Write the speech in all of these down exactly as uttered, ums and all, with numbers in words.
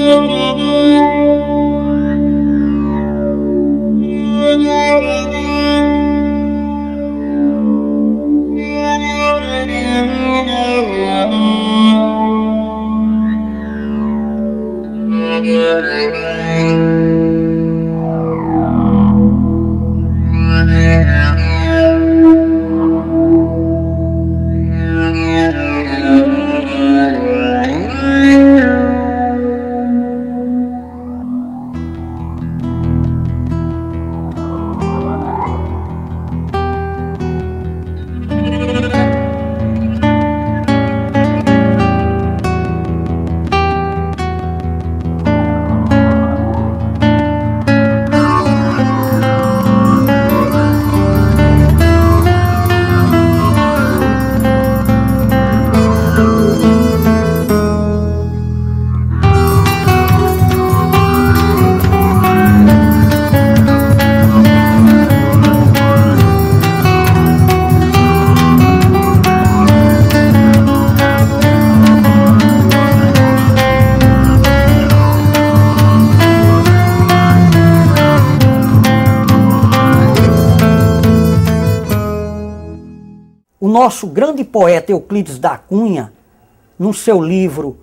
O nosso grande poeta Euclides da Cunha, no seu livro,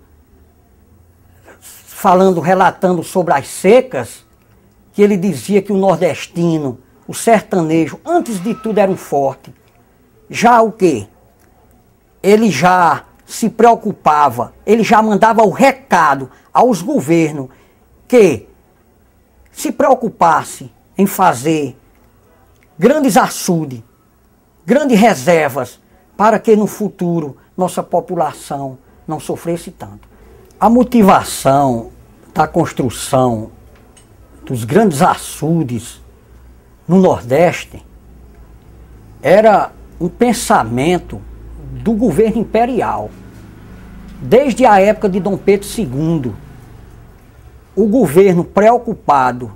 falando, relatando sobre as secas, que ele dizia que o nordestino, o sertanejo, antes de tudo era um forte. Já o quê? Ele já se preocupava, ele já mandava o recado aos governos que se preocupasse em fazer grandes açudes, grandes reservas, para que no futuro nossa população não sofresse tanto. A motivação da construção dos grandes açudes no Nordeste era um pensamento do governo imperial. Desde a época de Dom Pedro segundo, o governo preocupado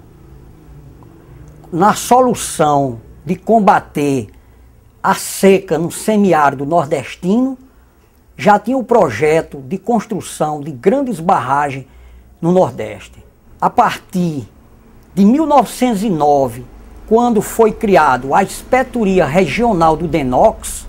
na solução de combater a seca no semiárido nordestino, já tinha o projeto de construção de grandes barragens no Nordeste. A partir de mil novecentos e nove, quando foi criado a Inspetoria Regional do DENOX,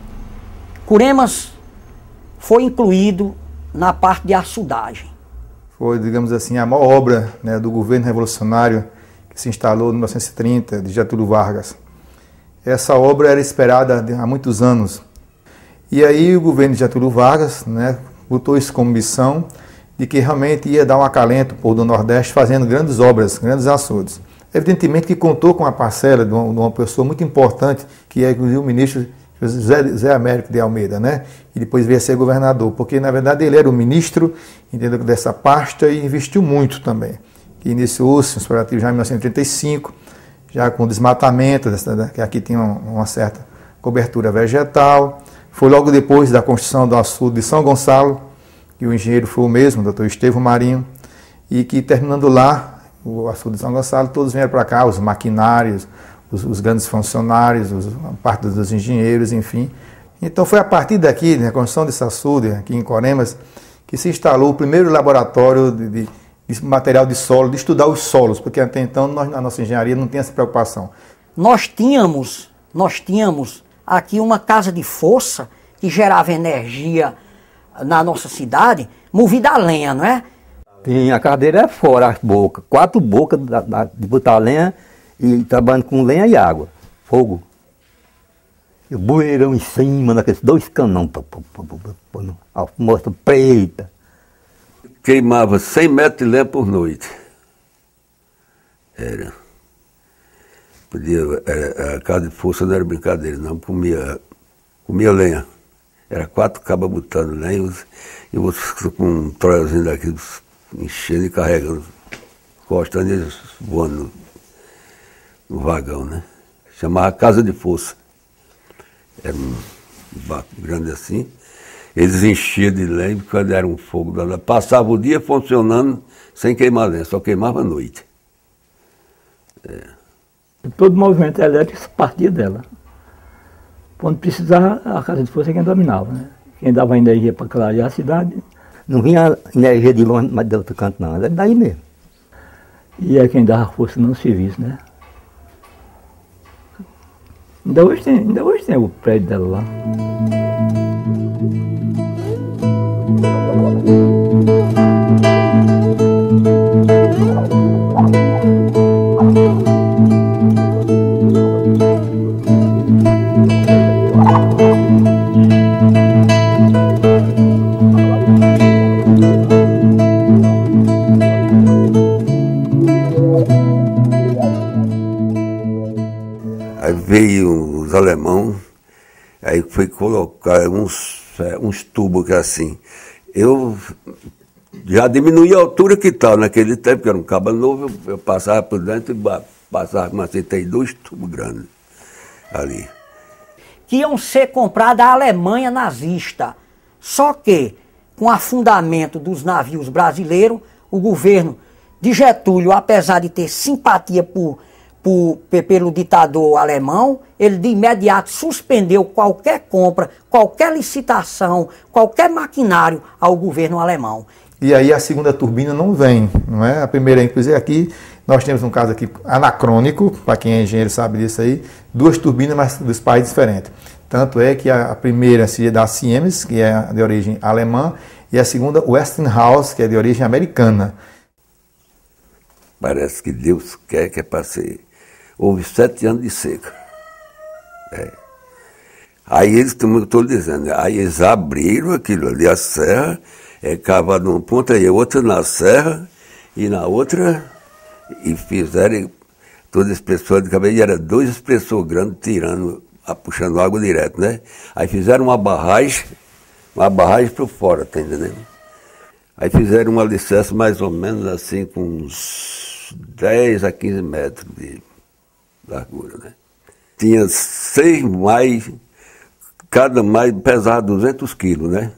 Curemas foi incluído na parte de açudagem. Foi, digamos assim, a maior obra, né, do governo revolucionário que se instalou em mil novecentos e trinta, de Getúlio Vargas. Essa obra era esperada há muitos anos. E aí o governo de Getúlio Vargas, né, botou isso como missão de que realmente ia dar um acalento para o do Nordeste fazendo grandes obras, grandes açudes. Evidentemente que contou com a parcela de uma, de uma pessoa muito importante, que é inclusive o ministro José, José Américo de Almeida, né? E depois veio a ser governador, porque na verdade ele era o ministro, entendeu, dessa pasta e investiu muito também. Que iniciou-se os preparativos já em mil novecentos e trinta e cinco, já com desmatamento, que aqui tinha uma certa cobertura vegetal. Foi logo depois da construção do açude de São Gonçalo, que o engenheiro foi o mesmo, o doutor Estevão Marinho, e que terminando lá, o açude de São Gonçalo, todos vieram para cá, os maquinários, os, os grandes funcionários, os, a parte dos engenheiros, enfim. Então foi a partir daqui, na construção desse açude, aqui em Coremas, que se instalou o primeiro laboratório de, de de material de solo, de estudar os solos, porque até então nós, a nossa engenharia não tinha essa preocupação. Nós tínhamos, nós tínhamos aqui uma casa de força que gerava energia na nossa cidade, movida a lenha, não é? Tem a cadeira fora, as bocas, quatro bocas da, da, de botar lenha e trabalhando com lenha e água, fogo. E o bueirão em cima daqueles dois canão, a fumaça preta. Queimava cem metros de lenha por noite. Era. Podia, era, a casa de força não era brincadeira, não. Comia, comia lenha. Era quatro cabas botando lenha e você com um troiozinho daqui enchendo e carregando, encostando e eles voando no, no vagão, né? Chamava casa de força. Era um barco grande assim. Eles enchiam de lenha, quando era um fogo, passava o dia funcionando sem queimar lenha, só queimava à noite. É. Todo movimento elétrico partia dela. Quando precisava, a casa de força é quem dominava, né? Quem dava energia para clarear a cidade. Não vinha energia de longe, mas de outro canto não, era daí mesmo. E é quem dava força no serviço, né? Ainda hoje tem, ainda hoje tem o prédio dela lá. Aí veio os alemães, aí foi colocar uns, uns tubos que assim. Eu já diminuí a altura que estava naquele tempo, que era um cabo novo, eu passava por dentro e passava, mas tem dois tubos grandes ali. Que iam ser comprados da Alemanha nazista. Só que, com o afundamento dos navios brasileiros, o governo de Getúlio, apesar de ter simpatia por, por, pelo ditador alemão, ele de imediato suspendeu qualquer compra, qualquer licitação, qualquer maquinário ao governo alemão. E aí a segunda turbina não vem, não é? A primeira, inclusive aqui, nós temos um caso aqui anacrônico, para quem é engenheiro sabe disso aí, duas turbinas, mas dos países diferentes. Tanto é que a, a primeira seria da Siemens, que é de origem alemã, e a segunda Westinghouse, que é de origem americana. Parece que Deus quer que é para ser. Houve sete anos de seca. É. Aí eles, como eu estou dizendo, aí eles abriram aquilo ali, a serra, é cavado numa ponta e outra na serra, e na outra, e fizeram toda a expressora de cabelo, e era dois expressores grandes tirando, puxando água direto, né? Aí fizeram uma barragem, uma barragem por fora, tá entendendo? Aí fizeram um alicerce mais ou menos assim, com uns dez a quinze metros de largura, né? Tinha seis mais, cada mais pesava duzentos quilos, né?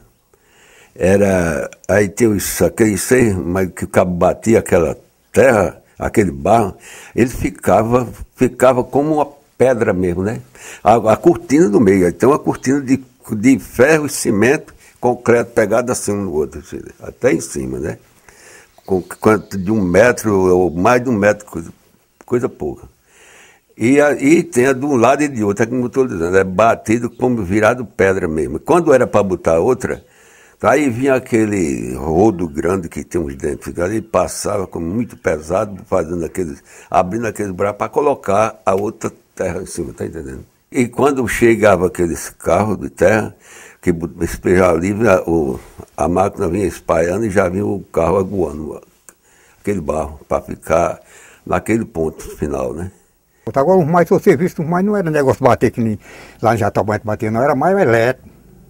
Era, aí tinha isso, aqueles seis, mas que o cabo batia aquela terra, aquele barro, ele ficava, ficava como uma pedra mesmo, né? A, a cortina do meio, então uma cortina de, de ferro e cimento, concreto pegado assim um no outro, assim, até em cima, né? Com quanto de um metro ou mais de um metro, coisa, coisa pouca. E, a, e tem a de um lado e de outro, é como eu estou dizendo, é batido como virado pedra mesmo. Quando era para botar outra, aí vinha aquele rodo grande que tem uns dentes ali, passava como muito pesado, fazendo aqueles, abrindo aqueles braços para colocar a outra terra em cima, tá entendendo? E quando chegava aqueles carros de terra, que despejava livre, a, o, a máquina vinha espalhando e já vinha o carro aguando aquele barro para ficar naquele ponto final, né? Agora os mais, o serviço, os mais não era negócio de bater que nem lá em Jatobá bater, não, era mais elétrico.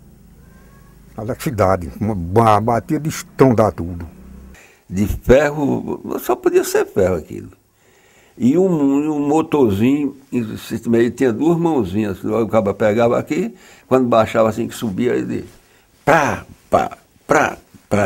A eletricidade, batia de estrondar tudo. De ferro, só podia ser ferro aquilo. E um, um motorzinho, ele tinha duas mãozinhas, o cabo pegava aqui, quando baixava assim que subia, ele prá, pá, prá, prá.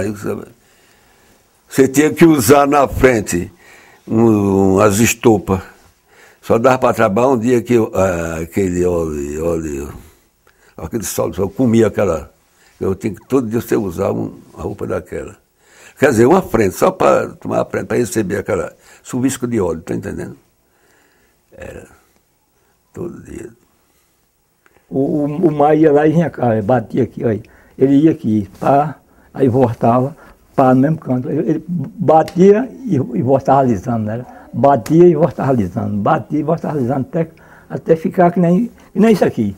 Você tinha que usar na frente um, as estopas. Só dava para trabalhar um dia que uh, aquele óleo, óleo, aquele sol, eu comia aquela. Eu tinha que todo dia você usar um, a roupa daquela. Quer dizer, uma frente, só para tomar a frente, para receber aquela chuvisco de óleo, tá entendendo? Era todo dia. O, o, o mar ia lá e vinha cá, batia aqui, aí. Ele ia aqui, pá, aí voltava, pá, no mesmo canto. Ele, ele batia e, e voltava alisando, né? Batia e voltava alisando, batia e voltava alisando, até, até ficar que nem, que nem isso aqui.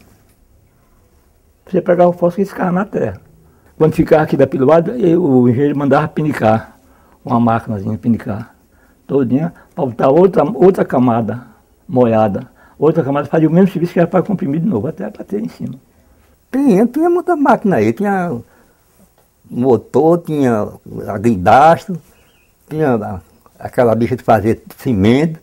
Você pegava o fósforo e ficava na terra. Quando ficava aqui daquele lado, o engenheiro mandava pinicar, uma máquinazinha pinicar, todinha, para botar outra, outra camada molhada. Outra camada fazia o mesmo serviço que era para comprimir de novo, até bater em cima. Tinha, tinha muita máquina aí, tinha motor, tinha guindaste, tinha aquela bicha de fazer cimento.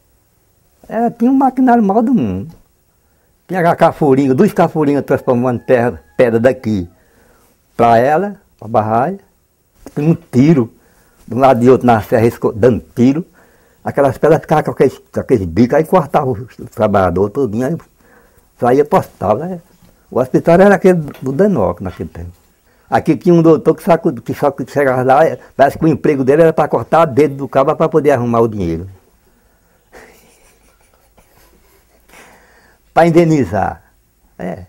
É, tinha um maquinário mal do mundo. Tinha a cafuringa, duas cafuringas transformando terra, pedra daqui para ela, para a barragem. Tinha um tiro, de um lado e outro na serra, dando tiro. Aquelas pedras ficavam com aqueles, com aqueles bicos, aí cortavam o trabalhador todinho, aí saía para o hospital, né? O hospital era aquele do Denoc naquele tempo. Aqui tinha um doutor que só, que só que chegava lá, parece que o emprego dele era para cortar o dedo do cabo para poder arrumar o dinheiro. Para indenizar. É.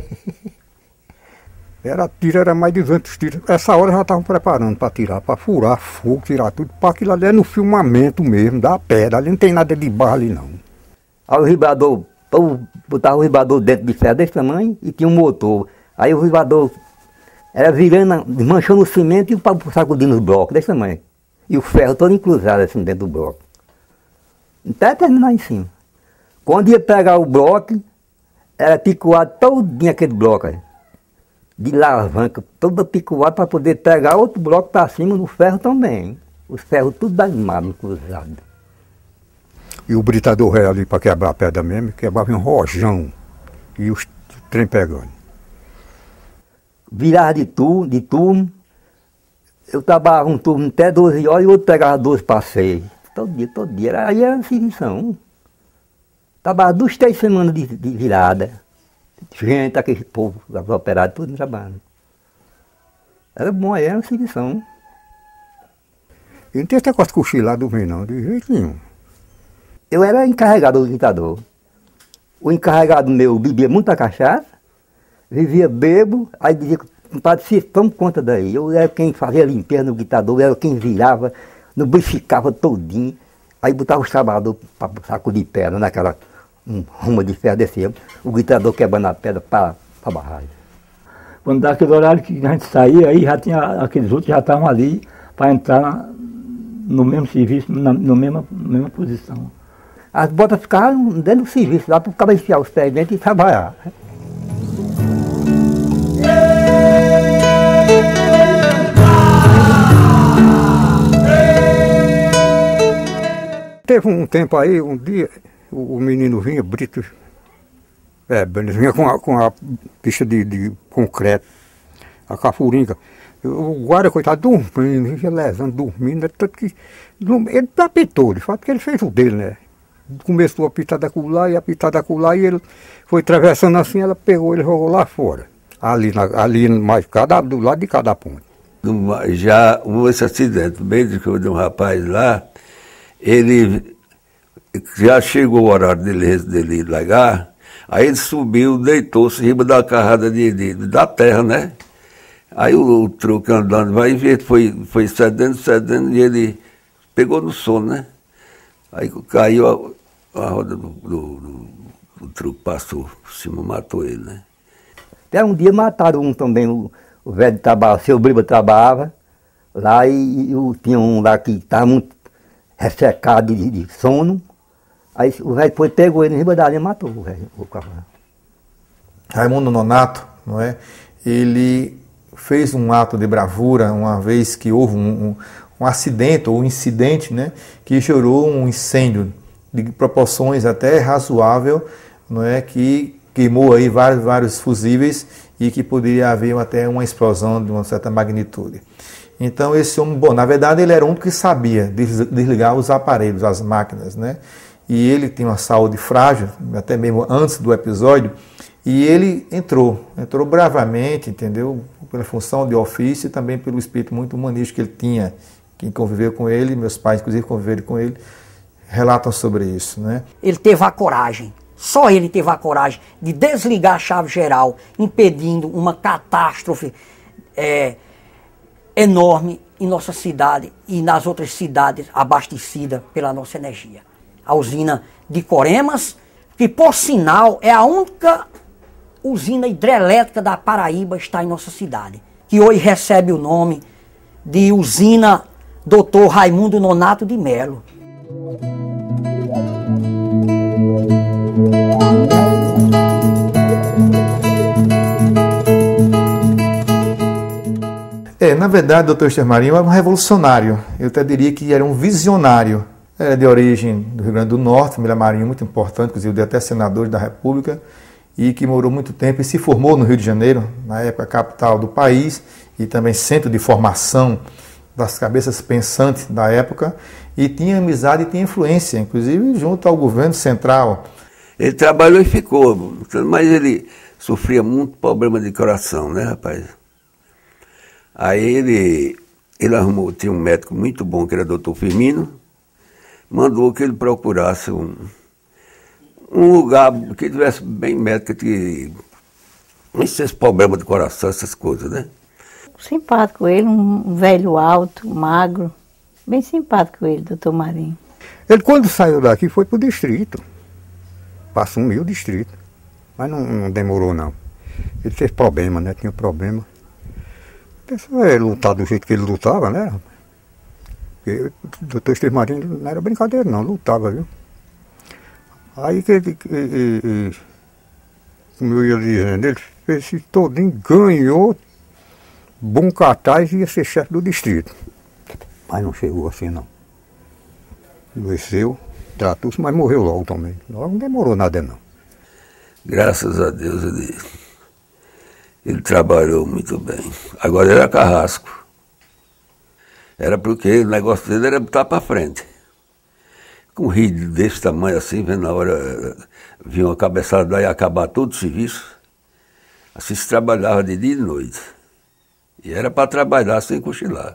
Era tiro, era mais de duzentos tiros. Essa hora já estavam preparando para tirar, para furar fogo, tirar tudo. Para aquilo ali é no filmamento mesmo, da pedra. Ali não tem nada de barro ali não. Aí o ribador, botava o ribador dentro de ferro desse tamanho e tinha um motor. Aí o ribador era virando, desmanchando o cimento e o pau sacudindo os blocos desse tamanho. E o ferro todo encruzado assim dentro do bloco. Até terminar em cima. Quando ia pegar o bloco, era picoado todinho aquele bloco aí. De alavanca, toda picoada para poder pegar outro bloco para cima do ferro também. Os ferros tudo animados, cruzados. E o britador era ali para quebrar a pedra mesmo, quebrava um rojão. E os trem pegando. Virava de turno, de turno. Eu trabalhava um turno até doze horas e o outro pegava doze para seis. Todo dia, todo dia. Aí era servição. Trabalhava duas, três semanas de, de virada. Gente, aquele povo, os operários, tudo trabalhando. Era bom, aí era uma servição. E não tem esse negócio de cochilar do não, de jeito nenhum. Eu era encarregado do ditador. O encarregado meu bebia muita cachaça, vivia bebo, aí dizia, compadre, se toma conta daí. Eu era quem fazia a limpeza no ditador, eu era quem virava, lubrificava todinho, aí botava os trabalhadores para sacudir pedra naquela um rumo de ferro desse, o gritador quebrando a pedra para a barragem. Quando dá aquele horário que a gente saía, aí já tinha, aqueles outros já estavam ali para entrar na, no mesmo serviço, na no mesma, na mesma posição. As botas ficavam dentro do serviço, lá para o cara enfiar os pés dentro e trabalhar. Teve um tempo aí, um dia, o, o menino vinha, Brito, é, vinha com a, com a pista de, de concreto, a cafuringa. O guarda, coitado, dormindo, vinha lesando, dormindo, tanto que ele apitou, de fato que ele fez o dele, né? Começou a pitar da cular e a pitar da cular e ele foi atravessando assim, ela pegou, ele jogou lá fora, ali, na, ali mais cada, do lado de cada ponte. Já houve esse acidente, bem de que eu de um rapaz lá, ele já chegou o horário dele, dele largar, aí ele subiu, deitou-se em cima da carrada de, de, da terra, né? Aí o, o truque andando, vai ver, foi, foi cedendo, cedendo, e ele pegou no sono, né? Aí caiu a, a roda do, do, do, do truque, passou por cima, matou ele, né? Até um dia mataram um também, o, o velho trabalhava, seu Briba trabalhava lá e, e o, tinha um lá que estava muito ressecado de, de sono. Aí o velho foi, pegou ele em riba da linha e matou o velho, o cavalo. Raimundo Nonato, não é? Ele fez um ato de bravura uma vez que houve um, um, um acidente ou um incidente, né, que gerou um incêndio de proporções até razoável, não é, que queimou aí vários, vários fusíveis e que poderia haver até uma explosão de uma certa magnitude. Então esse homem, bom, na verdade ele era um que sabia desligar os aparelhos, as máquinas, né? E ele tinha uma saúde frágil, até mesmo antes do episódio, e ele entrou, entrou bravamente, entendeu? Pela função de ofício e também pelo espírito muito humanístico que ele tinha. Quem conviveu com ele, meus pais inclusive conviveram com ele, relatam sobre isso, né? Ele teve a coragem, só ele teve a coragem de desligar a chave geral, impedindo uma catástrofe é, enorme em nossa cidade e nas outras cidades abastecidas pela nossa energia. A usina de Coremas, que por sinal é a única usina hidrelétrica da Paraíba, está em nossa cidade, que hoje recebe o nome de usina doutor Raimundo Nonato de Melo. É, na verdade, doutor Esther Marinho era um revolucionário, eu até diria que era um visionário. Era de origem do Rio Grande do Norte, família Marinho muito importante, inclusive até senador da República, e que morou muito tempo e se formou no Rio de Janeiro, na época capital do país, e também centro de formação das cabeças pensantes da época, e tinha amizade e tinha influência, inclusive junto ao governo central. Ele trabalhou e ficou, mas ele sofria muito problema de coração, né, rapaz? Aí ele, ele arrumou, tinha um médico muito bom, que era doutor Firmino, mandou que ele procurasse um, um lugar que tivesse bem médico, que não tivesse problema de coração, essas coisas, né? Simpático ele, um velho alto, magro, bem simpático ele, doutor Marinho. Ele quando saiu daqui foi pro distrito, para assumir o distrito, mas não, não demorou não. Ele teve problema, né? Tinha problema. Pensou ele lutar do jeito que ele lutava, né? Porque o doutor Esteves Marinho não era brincadeira não, lutava, viu? Aí que ele, que, que, como eu ia dizendo, ele fez esse todinho, ganhou bom cartaz e ia ser chefe do distrito. Mas não chegou assim não. Adoeceu, tratou-se, mas morreu logo também. Logo não demorou nada não. Graças a Deus ele, ele trabalhou muito bem. Agora ele era carrasco. Era porque o negócio dele era botar para frente. Com um rio desse tamanho assim, vendo na hora, vinha uma cabeçada daí acabar todo o serviço. Assim se trabalhava de dia e de noite. E era para trabalhar sem cochilar.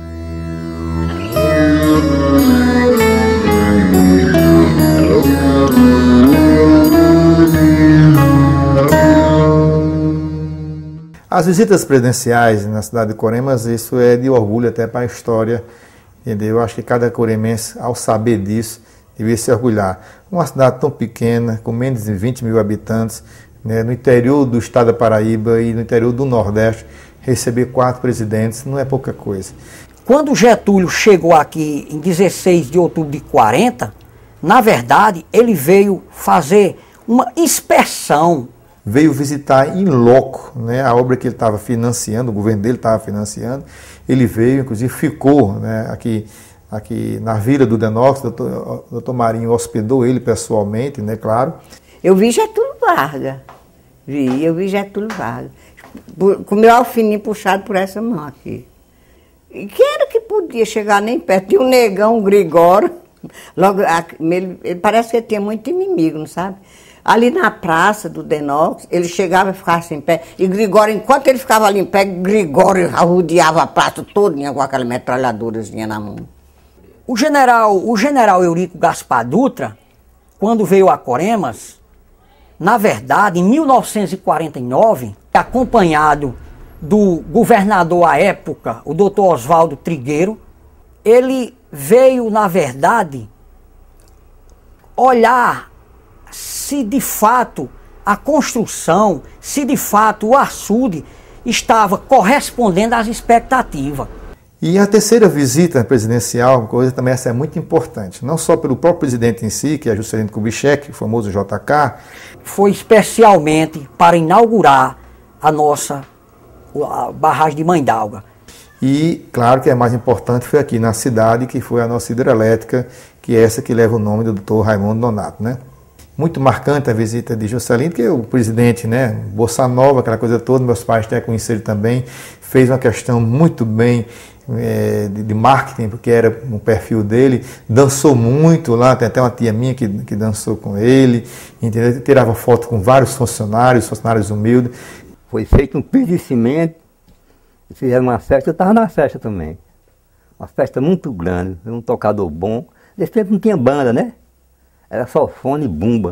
As visitas presidenciais na cidade de Coremas, isso é de orgulho até para a história, entendeu? Eu acho que cada coremense, ao saber disso, devia se orgulhar. Uma cidade tão pequena, com menos de vinte mil habitantes, né, no interior do estado da Paraíba e no interior do Nordeste, receber quatro presidentes não é pouca coisa. Quando Getúlio chegou aqui em dezesseis de outubro de quarenta, na verdade, ele veio fazer uma inspeção. Veio visitar em loco, né, a obra que ele estava financiando, o governo dele estava financiando. Ele veio, inclusive ficou, né, aqui, aqui na Vila do Denox, o doutor, doutor Marinho hospedou ele pessoalmente, né, claro. Eu vi Getúlio Vargas, vi, eu vi Getúlio Vargas, com o meu alfininho puxado por essa mão aqui. E quem era que podia chegar nem perto? Tinha um negão, um Gregório, logo, ele, ele parece que ele tinha muito inimigo, não sabe? Ali na praça do Denox, ele chegava e ficava assim em pé, e Gregório, enquanto ele ficava ali em pé, Gregório rodeava a praça todinha com aquela metralhadorazinha na mão. O general, o general Eurico Gaspar Dutra, quando veio a Coremas, na verdade, em mil novecentos e quarenta e nove, acompanhado do governador à época, o doutor Oswaldo Trigueiro, ele veio, na verdade, olhar se de fato a construção, se de fato o açude estava correspondendo às expectativas. E a terceira visita presidencial, uma coisa também essa é muito importante, não só pelo próprio presidente em si, que é Juscelino Kubitschek, o famoso J K. Foi especialmente para inaugurar a nossa a barragem de Mãedalga. E, claro que é mais importante foi aqui na cidade, que foi a nossa hidrelétrica, que é essa que leva o nome do doutor Raimundo Nonato, né? Muito marcante a visita de Juscelino, que o presidente, né, Bossa Nova, aquela coisa toda, meus pais até conheceram também, fez uma questão muito bem é, de, de marketing, porque era um perfil dele, dançou muito lá, tem até uma tia minha que, que dançou com ele, entendeu? Tirava foto com vários funcionários, funcionários humildes. Foi feito um piso de cimento, fizeram uma festa, eu estava na festa também. Uma festa muito grande, um tocador bom. Nesse tempo não tinha banda, né? Era só fone e bumba.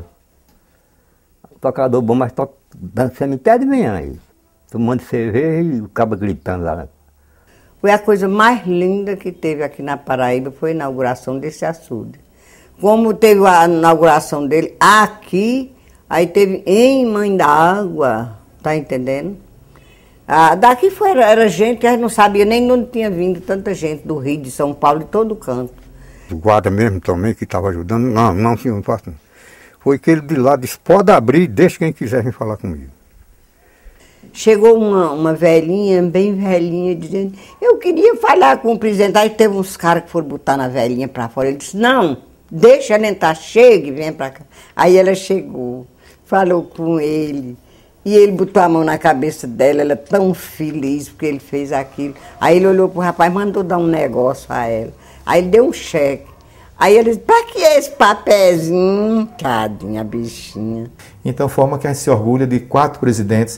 Um tocador bom, mas to... dançando até de manhã aí. Tomando cerveja e o cabo gritando lá. Foi a coisa mais linda que teve aqui na Paraíba, foi a inauguração desse açude. Como teve a inauguração dele aqui, aí teve em Mãedalga, tá entendendo? Ah, daqui foi, era, era gente que a gente não sabia nem de onde tinha vindo tanta gente, do Rio, de São Paulo, de todo canto. O guarda mesmo também que estava ajudando, não, não, senhor, não faço não. Foi aquele de lá, disse, pode abrir, deixa quem quiser vir falar comigo. Chegou uma, uma velhinha, bem velhinha, dizendo, eu queria falar com o presidente. Aí teve uns caras que foram botar na velhinha para fora. Ele disse, não, deixa ela entrar, chega e vem para cá. Aí ela chegou, falou com ele, e ele botou a mão na cabeça dela, ela tão feliz porque ele fez aquilo. Aí ele olhou pro rapaz, mandou dar um negócio a ela. Aí ele deu um cheque. Aí ele disse, pra que é esse papelzinho? Tadinha, bichinha. Então, forma que a gente se orgulha de quatro presidentes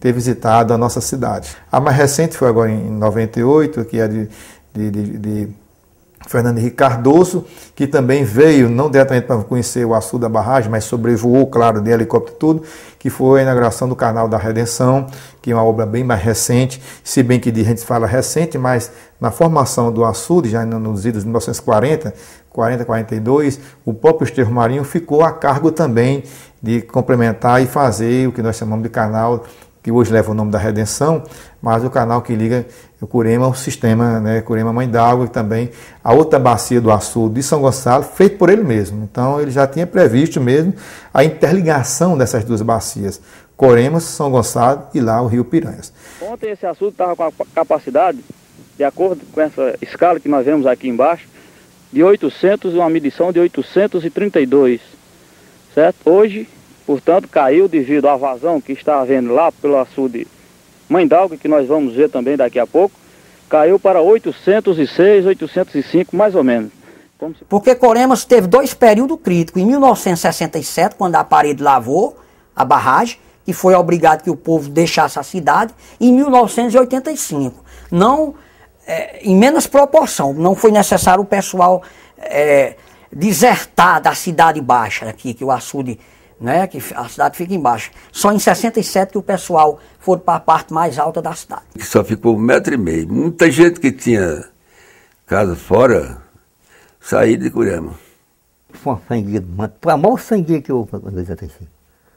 ter visitado a nossa cidade. A mais recente foi agora em noventa e oito, que é de, de, de, de Fernando Henrique Cardoso, que também veio, não diretamente para conhecer o açude da barragem, mas sobrevoou, claro, de helicóptero e tudo, que foi a inauguração do Canal da Redenção, que é uma obra bem mais recente, se bem que a gente fala recente, mas na formação do açude, já nos idos de mil novecentos e quarenta, quarenta, quarenta e dois, o próprio Estevão Marinho ficou a cargo também de complementar e fazer o que nós chamamos de canal, que hoje leva o nome da Redenção, mas o canal que liga o Curema ao sistema, né, Curema Mãe d'Água, e também a outra bacia do açude de São Gonçalo, feito por ele mesmo. Então ele já tinha previsto mesmo a interligação dessas duas bacias, Coremas, São Gonçalo e lá o Rio Piranhas. Ontem esse açude estava com a capacidade, de acordo com essa escala que nós vemos aqui embaixo, de oitocentos, uma medição de oitocentos e trinta e dois, certo? Hoje, portanto, caiu devido à vazão que está havendo lá pelo açude Mãe d'Água, que nós vamos ver também daqui a pouco, caiu para oitocentos e seis, oitocentos e cinco, mais ou menos. Se... Porque Coremas teve dois períodos críticos. Em mil novecentos e sessenta e sete, quando a parede lavou a barragem, que foi obrigado que o povo deixasse a cidade, e em mil novecentos e oitenta e cinco. Não, é, em menos proporção, não foi necessário o pessoal é, desertar da cidade baixa, aqui, que o açude... Né, que a cidade fica embaixo. Só em sessenta e sete que o pessoal foi para a parte mais alta da cidade. Só ficou um metro e meio. Muita gente que tinha casa fora, saiu de Curema. Foi uma sangueira, foi a maior sangueira que houve em oitenta e cinco.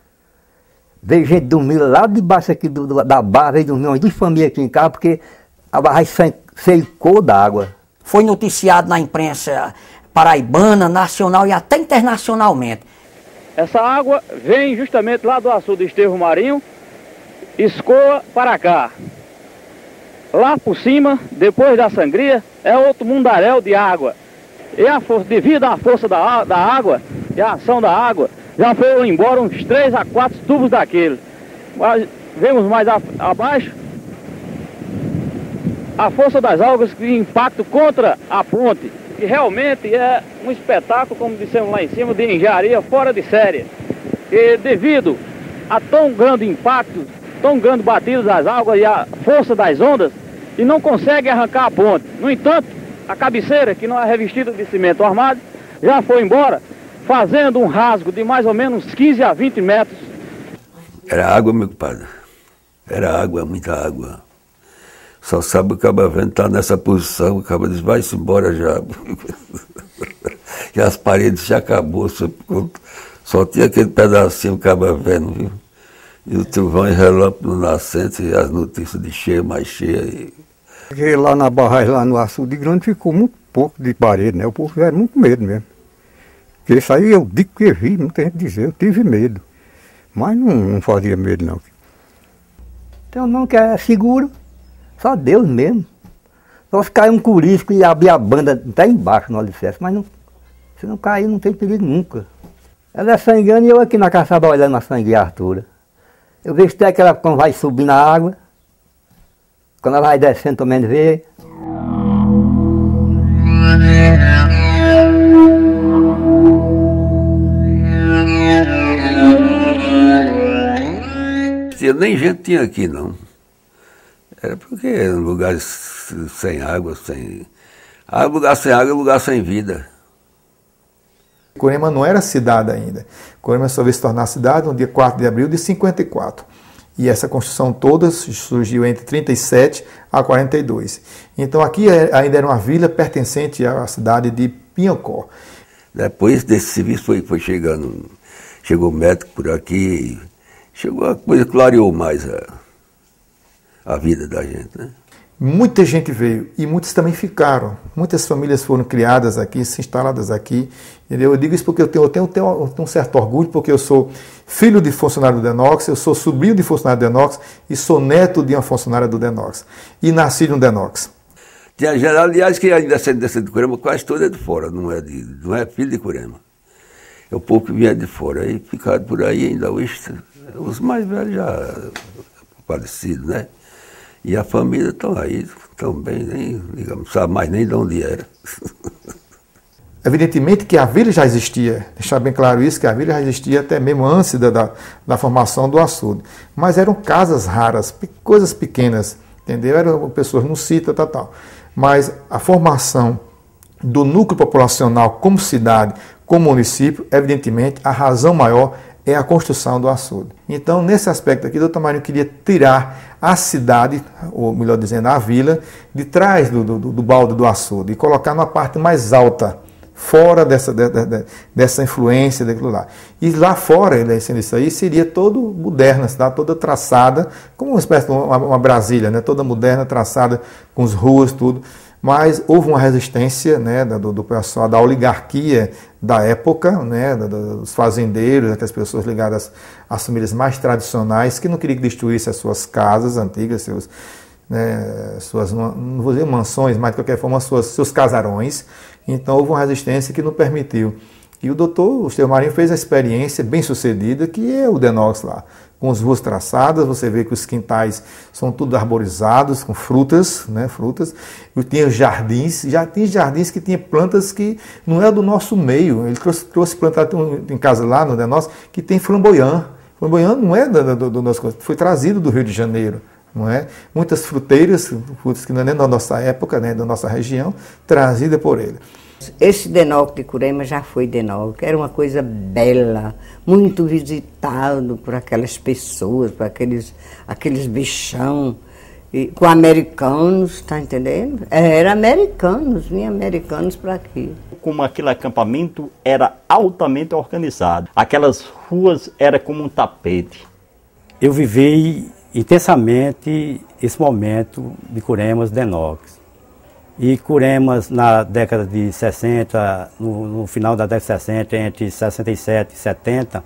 Veio gente dormir lá debaixo aqui do, do, da barra, veio dormir umas duas famílias aqui em casa, porque a barragem secou da água. Foi noticiado na imprensa paraibana, nacional e até internacionalmente. Essa água vem justamente lá do açude Estevão Marinho, escoa para cá. Lá por cima, depois da sangria, é outro mundaréu de água. E a força, devido à força da, da água e à ação da água, já foram embora uns três a quatro tubos daquele. Mas vemos mais a, abaixo a força das algas de impacto contra a ponte, que realmente é um espetáculo, como dissemos lá em cima, de engenharia fora de série. E devido a tão grande impacto, tão grande batida das águas e a força das ondas, e não consegue arrancar a ponte. No entanto, a cabeceira, que não é revestida de cimento armado, já foi embora, fazendo um rasgo de mais ou menos quinze a vinte metros. Era água, meu compadre. Era água, muita água. Só sabe o cabo vendo tá nessa posição, o cabo diz, vai-se embora já. E as paredes já acabou, só, só tinha aquele pedacinho o cabo vendo, viu? E o trovão e relâmpago no nascente, e as notícias de cheia, mais cheia. E... Porque lá na barragem, lá no açude grande, ficou muito pouco de parede, né? O povo tiveram muito medo mesmo. Porque isso aí eu digo que vi, muita gente dizer, eu tive medo. Mas não, não fazia medo não. Então não, que é seguro. Só Deus mesmo. Só se cair um curisco e abrir a banda até embaixo no alicerce, mas não, se não cair não tem perigo nunca. Ela é sangueira e eu aqui na caçada olhando a sangueatura. Eu vejo até que ela quando vai subir na água, quando ela vai descendo também vê. Nem gente tinha aqui não. Era porque eram lugares sem água, sem... Ah, lugar sem água é lugar sem vida. Curema não era cidade ainda. Curema só veio se tornar cidade no dia quatro de abril de cinquenta e quatro. E essa construção toda surgiu entre trinta e sete a quarenta e dois. Então aqui ainda era uma vila pertencente à cidade de Piancó. Depois desse serviço foi, foi chegando, chegou médico por aqui, chegou a coisa, clareou mais a... a vida da gente, né? Muita gente veio e muitos também ficaram. Muitas famílias foram criadas aqui, se instaladas aqui. Entendeu? Eu digo isso porque eu tenho, eu tenho, eu tenho, eu tenho um certo orgulho, porque eu sou filho de funcionário do Denox, eu sou sobrinho de funcionário do Denox e sou neto de uma funcionária do Denox. E nasci no Denox. Tinha geral, aliás, que a descendência de Curema quase toda é de fora, não é, de, não é filho de Curema. É o povo que vinha de fora. Aí ficaram por aí ainda hoje, os mais velhos já falecidos, né? E a família estão aí, estão bem, nem, digamos, sabe mais nem de onde era. Evidentemente que a vila já existia, deixar bem claro isso, que a vila já existia até mesmo antes da, da, da formação do açude. Mas eram casas raras, coisas pequenas, entendeu? Eram pessoas no sítio, tal, tal. Mas a formação do núcleo populacional como cidade, como município, evidentemente, a razão maior é a construção do açude. Então, nesse aspecto aqui, o doutor Marinho queria tirar a cidade, ou melhor dizendo, a vila, de trás do, do, do balde do açude e colocar numa parte mais alta, fora dessa, de, de, dessa influência daquilo lá. E lá fora, ele sendo isso aí, seria todo moderna, a cidade toda traçada, como uma espécie de uma, uma Brasília, né? Toda moderna, traçada, com as ruas, tudo. Mas houve uma resistência, né, do, do pessoal, da oligarquia da época, né, dos fazendeiros, aquelas pessoas ligadas às famílias mais tradicionais, que não queriam que destruísse as suas casas antigas, seus, né, suas, não vou dizer mansões, mas de qualquer forma, suas, seus casarões. Então houve uma resistência que não permitiu. E o doutor Estevão Marinho fez a experiência bem sucedida, que é o Denox lá. Com as ruas traçadas, você vê que os quintais são tudo arborizados, com frutas, né, frutas. E tinha os jardins, já tinha jardins que tinha plantas que não é do nosso meio. Ele trouxe, trouxe plantas em casa lá no Denox, que tem flamboyant. Flamboyant não é do, do, do nosso, foi trazido do Rio de Janeiro. Não é? Muitas fruteiras, frutas que não é nem da nossa época, né, da nossa região, trazida por ele. Esse Denox de Curema já foi Denox, era uma coisa bela, muito visitado por aquelas pessoas, por aqueles, aqueles bichão, e, com americanos, tá entendendo? Era americanos, vinha americanos para aqui. Como aquele acampamento era altamente organizado, aquelas ruas eram como um tapete. Eu vivi intensamente esse momento de Curemas Denox. E Curemas, na década de sessenta, no, no final da década de sessenta, entre sessenta e sete e setenta,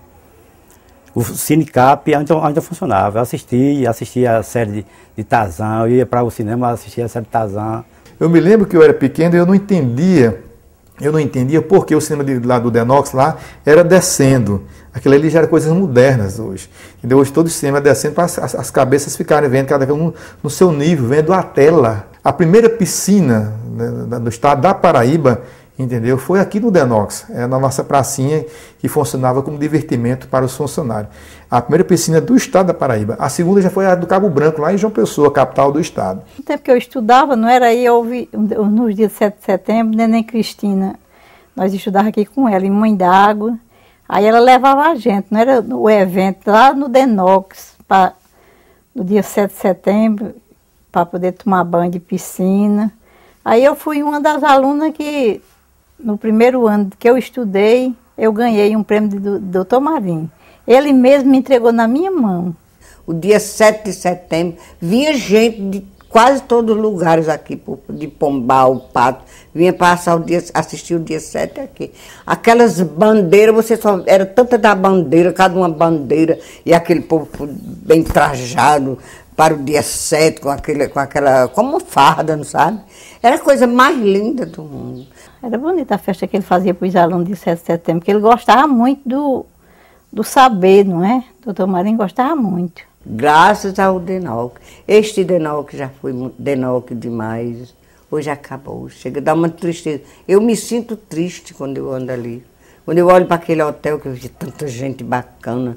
o Cinecap ainda, ainda funcionava. Eu assistia, assistia a série de, de Tarzan, eu ia para o cinema assistir a série de Tarzan. Eu me lembro que eu era pequeno e eu não entendia, eu não entendia porque o cinema de, lá do Denox lá era descendo. Aquilo ali já era coisas modernas hoje. Entendeu? Hoje todo o cinema é descendo para as, as, as cabeças ficarem vendo, cada um no seu nível, vendo a tela. A primeira piscina, né, do estado da Paraíba, entendeu, foi aqui no Denox, é na nossa pracinha que funcionava como divertimento para os funcionários. A primeira piscina do estado da Paraíba. A segunda já foi a do Cabo Branco, lá em João Pessoa, capital do estado. No tempo que eu estudava, não era aí, houve, nos dias de sete de setembro, Neném Cristina, nós estudávamos aqui com ela, em Mãe d'Água. Aí ela levava a gente, não era o evento lá no Denox, pra, no dia sete de setembro, para poder tomar banho de piscina. Aí eu fui uma das alunas que, no primeiro ano que eu estudei, eu ganhei um prêmio do doutor Marinho. Ele mesmo me entregou na minha mão. O dia sete de setembro, vinha gente de quase todos os lugares aqui, de Pombal, Pato, vinha passar o dia, assistir o dia sete aqui. Aquelas bandeiras, você só, era tanta da bandeira, cada uma bandeira, e aquele povo bem trajado para o dia sete, com, aquele, com aquela, como farda, não sabe? Era a coisa mais linda do mundo. Era bonita a festa que ele fazia para os alunos de sete de setembro, porque ele gostava muito do, do saber, não é? O doutor Marinho gostava muito. Graças ao Denox. Este Denox já foi Denox demais. Hoje acabou. Chega a dar uma tristeza. Eu me sinto triste quando eu ando ali. Quando eu olho para aquele hotel que eu vi tanta gente bacana,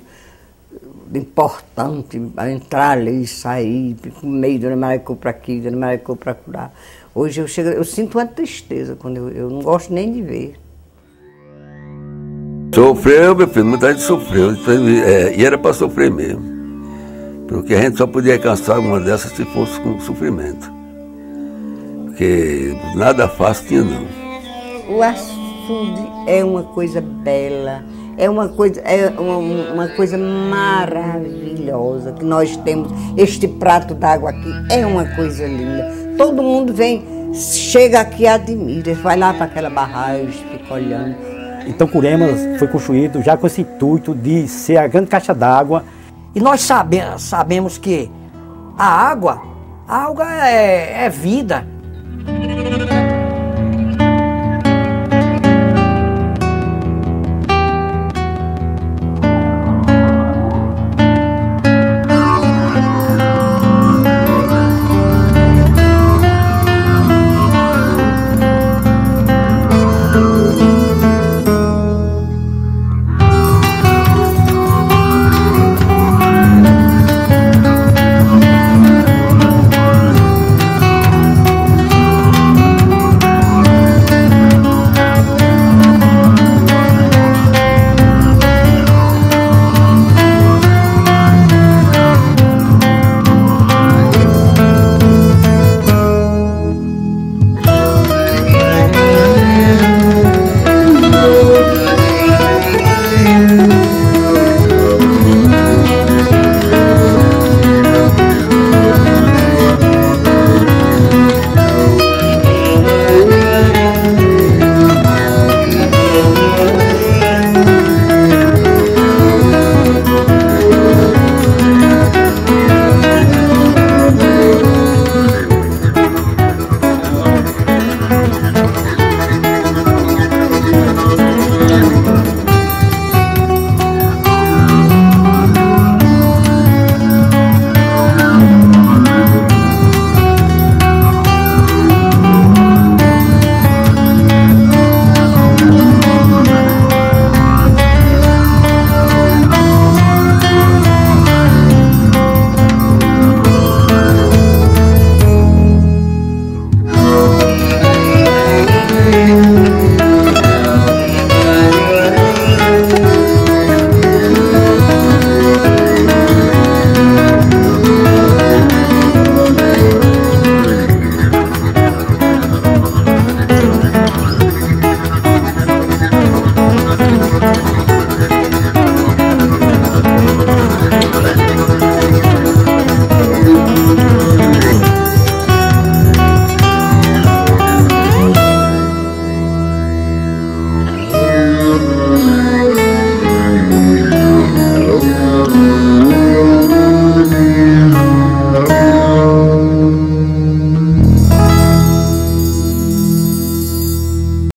importante, entrar ali e sair, com meio, Dona Maricô para aqui, Dona Maricô para lá. Hoje eu, chego, eu sinto uma tristeza quando eu, eu não gosto nem de ver. Sofreu, meu filho, muita gente sofreu. É, e era para sofrer mesmo. Porque a gente só podia alcançar uma dessas se fosse com sofrimento. Porque nada fácil tinha não. O açude é uma coisa bela, é uma coisa, é uma, uma coisa maravilhosa que nós temos. Este prato d'água aqui é uma coisa linda. Todo mundo vem, chega aqui e admira, vai lá para aquela barragem, fica olhando. Então Curemas foi construído já com esse intuito de ser a grande caixa d'água. E nós sabe, sabemos que a água, a água é, é vida.